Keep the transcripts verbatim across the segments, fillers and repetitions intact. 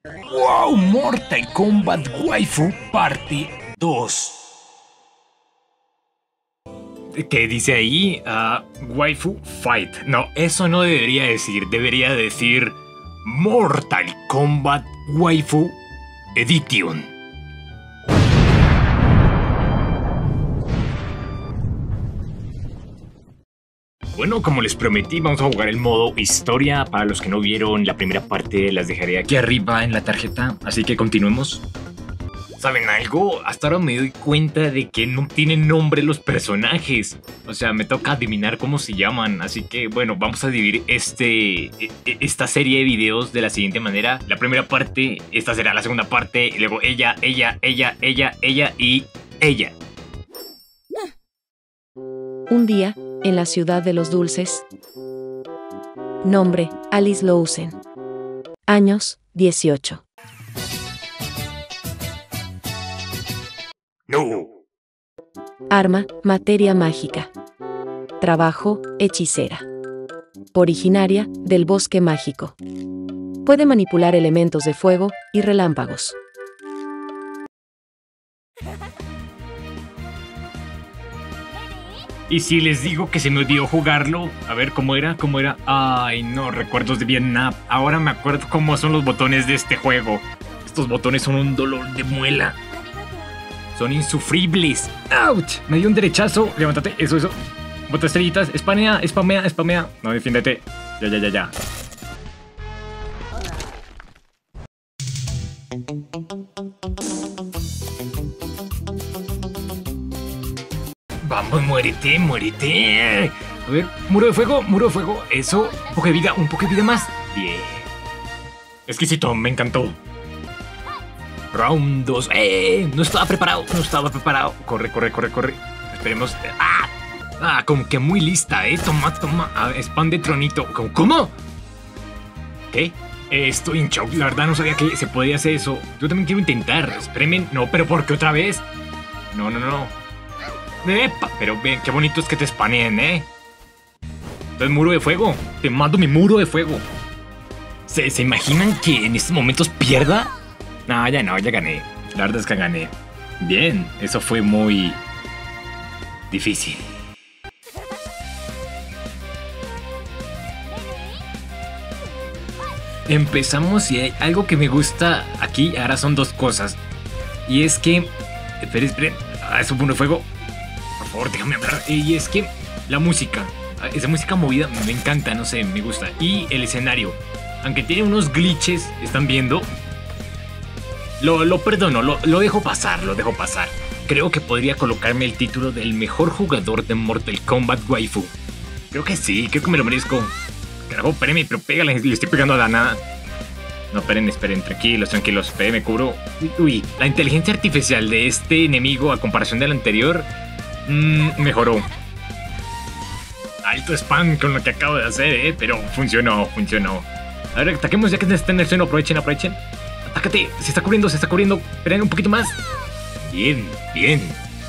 ¡Wow! Mortal Kombat Waifu Parte dos. ¿Qué dice ahí? Uh, Waifu Fight. No, eso no debería decir. Debería decir Mortal Kombat Waifu Edition. Bueno, como les prometí, vamos a jugar el modo historia. Para los que no vieron la primera parte, las dejaré aquí arriba en la tarjeta. Así que continuemos. ¿Saben algo? Hasta ahora me doy cuenta de que no tienen nombre los personajes. O sea, me toca adivinar cómo se llaman. Así que, bueno, vamos a dividir este, esta serie de videos de la siguiente manera. La primera parte, esta será la segunda parte. Y luego ella, ella, ella, ella, ella y ella. Un día, en la ciudad de los dulces. Nombre, Alice Lowsen. Años, dieciocho. No. Arma, materia mágica. Trabajo, hechicera. Originaria, del bosque mágico. Puede manipular elementos de fuego y relámpagos. ¿Y si les digo que se me olvidó jugarlo? A ver, ¿cómo era? ¿Cómo era? Ay, no, recuerdos de Vietnam. Ahora me acuerdo cómo son los botones de este juego. Estos botones son un dolor de muela. Son insufribles. ¡Ouch! Me dio un derechazo. Levántate, eso, eso. Bota estrellitas. Spamea, spamea, spamea. No, defiéndete. Ya, ya, ya, ya. Vamos, muérete, muérete. A ver, muro de fuego, muro de fuego. Eso, un poco de vida, un poco de vida más. Bien. Exquisito, me encantó. Round dos. ¡Eh! No estaba preparado, no estaba preparado. Corre, corre, corre, corre. Esperemos. ¡Ah! Ah, como que muy lista, ¿eh? Toma, toma. Ah, spam de tronito. ¿Cómo? ¿Cómo? ¿Qué? Eh, estoy en shock. La verdad no sabía que se podía hacer eso. Yo también quiero intentar. Espérenme. No, pero ¿por qué otra vez? No, no, no. Epa, pero ven, qué bonito es que te spaneen, ¿eh? Entonces, muro de fuego. Te mando mi muro de fuego. ¿Se, ¿se imaginan que en estos momentos pierda? No, ya no, ya gané. La verdad es que gané. Bien, eso fue muy difícil. Empezamos y hay algo que me gusta aquí. Ahora son dos cosas. Y es que... Esperen, esperen. Ah, es un muro de fuego. Por favor, déjame hablar. Y es que la música, esa música movida me encanta, no sé, me gusta. Y el escenario, aunque tiene unos glitches, ¿están viendo? Lo, lo perdono, lo, lo dejo pasar, lo dejo pasar. Creo que podría colocarme el título del mejor jugador de Mortal Kombat Waifu. Creo que sí, creo que me lo merezco. Carajo, espérenme, pero pégale, le estoy pegando a la nada. No, esperen, esperen, tranquilos, tranquilos, esperen, me cubro. Uy, uy, la inteligencia artificial de este enemigo a comparación del anterior mmm, mejoró. Alto spam con lo que acabo de hacer, eh, pero funcionó, funcionó. A ver, ataquemos ya que está en el suelo, aprovechen, aprovechen. Atácate, se está cubriendo, se está cubriendo. Esperen un poquito más. Bien, bien.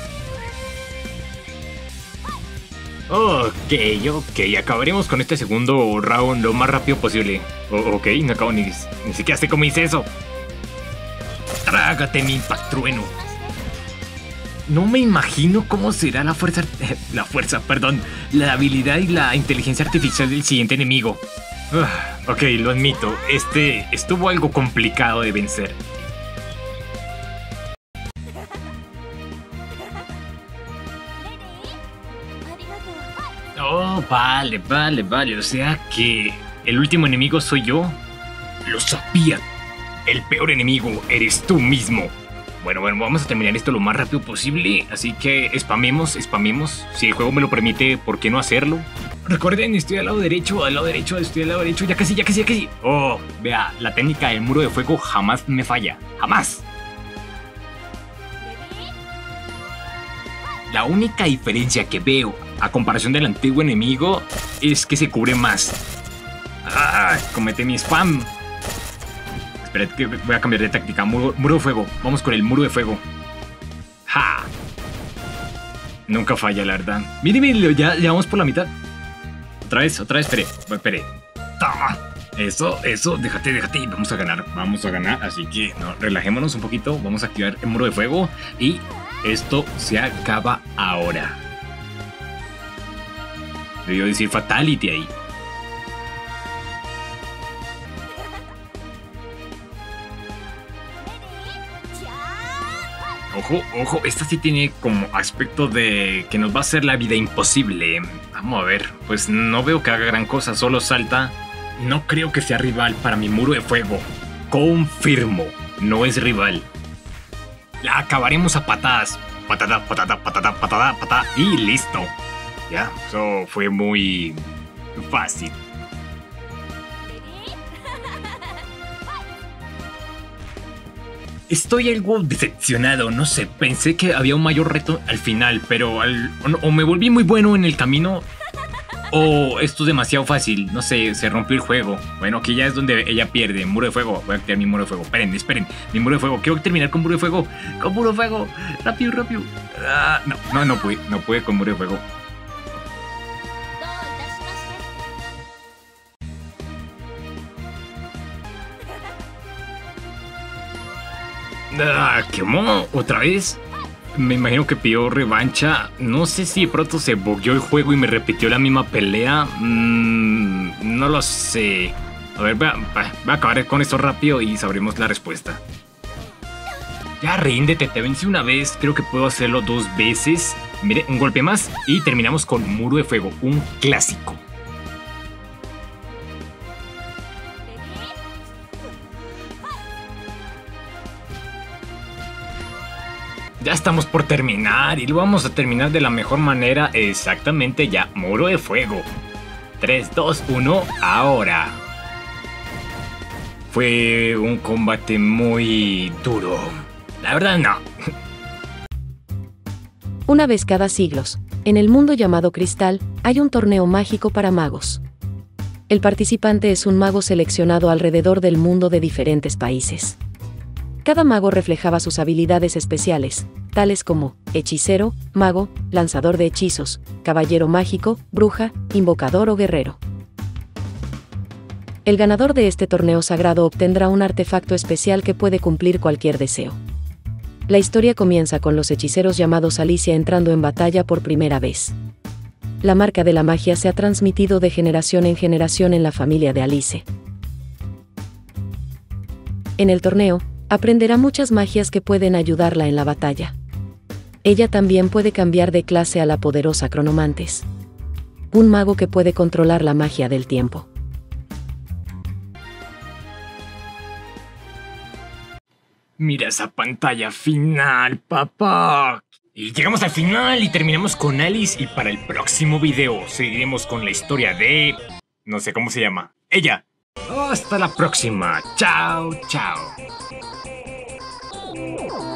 Ok, ok, acabaremos con este segundo round lo más rápido posible. O, ok, no acabo ni, ni siquiera sé cómo hice eso. Trágate mi impact trueno. No me imagino cómo será la fuerza, la fuerza, perdón, la habilidad y la inteligencia artificial del siguiente enemigo. Uh, ok, lo admito, este estuvo algo complicado de vencer. Oh, vale, vale, vale. O sea que el último enemigo soy yo. Lo sabía. El peor enemigo eres tú mismo. Bueno, bueno, vamos a terminar esto lo más rápido posible. Así que spamemos, spamemos. Si el juego me lo permite, ¿por qué no hacerlo? Recuerden, estoy al lado derecho, al lado derecho, estoy al lado derecho. Ya casi, ya casi, ya casi. Oh, vea, la técnica del muro de fuego jamás me falla. Jamás. La única diferencia que veo a comparación del antiguo enemigo es que se cubre más. ¡Ah! Cometí mi spam. Espera, que voy a cambiar de táctica. Muro, muro de fuego. Vamos con el muro de fuego. ¡Ja! Nunca falla, la verdad. Mire, mire, ya, ya vamos por la mitad. Otra vez, otra vez, espere. Espere. ¡Toma! Eso, eso, déjate, déjate. Vamos a ganar, vamos a ganar. Así que no, relajémonos un poquito. Vamos a activar el muro de fuego. Y esto se acaba ahora. Debió decir Fatality ahí. Ojo, ojo, esta sí tiene como aspecto de que nos va a hacer la vida imposible. Vamos a ver, pues no veo que haga gran cosa, solo salta. No creo que sea rival para mi muro de fuego. Confirmo, no es rival. La acabaremos a patadas. Patada, patada, patada, patada, patada y listo. Ya, eso fue muy fácil. Estoy algo decepcionado, no sé, pensé que había un mayor reto al final, pero al, o, o me volví muy bueno en el camino, o esto es demasiado fácil, no sé, se rompió el juego. Bueno, aquí ya es donde ella pierde, muro de fuego, voy a activar mi muro de fuego, esperen, esperen, mi muro de fuego, quiero terminar con muro de fuego, con muro de fuego, rápido, rápido. Ah, no, no, no pude, no pude con muro de fuego. Ah, ¿quemó? ¿Otra vez? Me imagino que pidió revancha. No sé si de pronto se bugueó el juego y me repitió la misma pelea. Mm, no lo sé. A ver, voy a, voy a acabar con esto rápido y sabremos la respuesta. Ya ríndete, te vencí una vez. Creo que puedo hacerlo dos veces. Mire, un golpe más y terminamos con muro de fuego, un clásico. Ya estamos por terminar y lo vamos a terminar de la mejor manera, exactamente ya, muro de fuego. tres, dos, uno, ahora. Fue un combate muy duro. La verdad no. Una vez cada siglos, en el mundo llamado Cristal, hay un torneo mágico para magos. El participante es un mago seleccionado alrededor del mundo de diferentes países. Cada mago reflejaba sus habilidades especiales, tales como hechicero, mago, lanzador de hechizos, caballero mágico, bruja, invocador o guerrero. El ganador de este torneo sagrado obtendrá un artefacto especial que puede cumplir cualquier deseo. La historia comienza con los hechiceros llamados Alicia entrando en batalla por primera vez. La marca de la magia se ha transmitido de generación en generación en la familia de Alice. En el torneo, aprenderá muchas magias que pueden ayudarla en la batalla. Ella también puede cambiar de clase a la poderosa Cronomantes, un mago que puede controlar la magia del tiempo. Mira esa pantalla final, papá. Y llegamos al final y terminamos con Alice y para el próximo video seguiremos con la historia de... no sé cómo se llama. Ella. Hasta la próxima. Chao, chao.